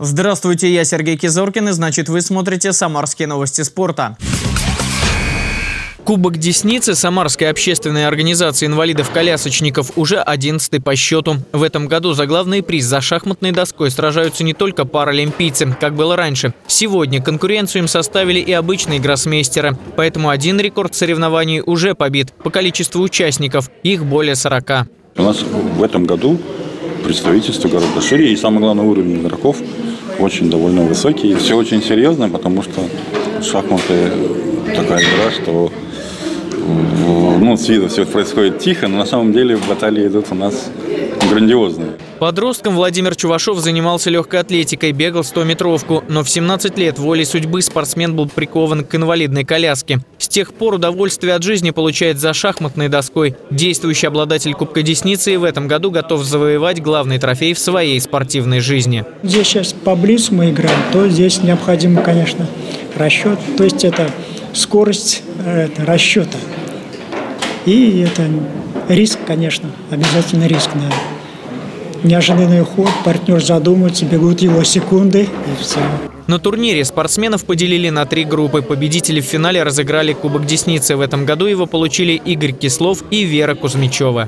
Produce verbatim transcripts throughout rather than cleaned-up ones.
Здравствуйте, я Сергей Кизоркин, и значит вы смотрите «Самарские новости спорта». Кубок Десницы Самарской общественной организации инвалидов-колясочников уже одиннадцатый по счету. В этом году за главный приз за шахматной доской сражаются не только паралимпийцы, как было раньше. Сегодня конкуренцию им составили и обычные гроссмейстеры. Поэтому один рекорд соревнований уже побит по количеству участников. Их более сорока. У нас в этом году представительство гораздо шире, и самый главный уровень игроков очень довольно высокий. Все очень серьезно, потому что шахматы такая игра, что ну, с виду все происходит тихо, но на самом деле баталии идут у нас грандиозные. Подростком Владимир Чувашов занимался легкой атлетикой, бегал стометровку, но в семнадцать лет волей судьбы спортсмен был прикован к инвалидной коляске. С тех пор удовольствие от жизни получает за шахматной доской. Действующий обладатель Кубка Десницы и в этом году готов завоевать главный трофей в своей спортивной жизни. Здесь сейчас поблизу мы играем, то здесь необходим, конечно, расчет, то есть это скорость это, расчета. И это риск, конечно, обязательно риск, да. Неожиданный ход, партнер задумывается, бегут его секунды и все. На турнире спортсменов поделили на три группы. Победители в финале разыграли Кубок Десницы. В этом году его получили Игорь Кислов и Вера Кузьмичева.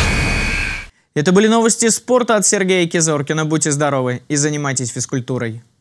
Это были новости спорта от Сергея Кизоркина. Будьте здоровы и занимайтесь физкультурой.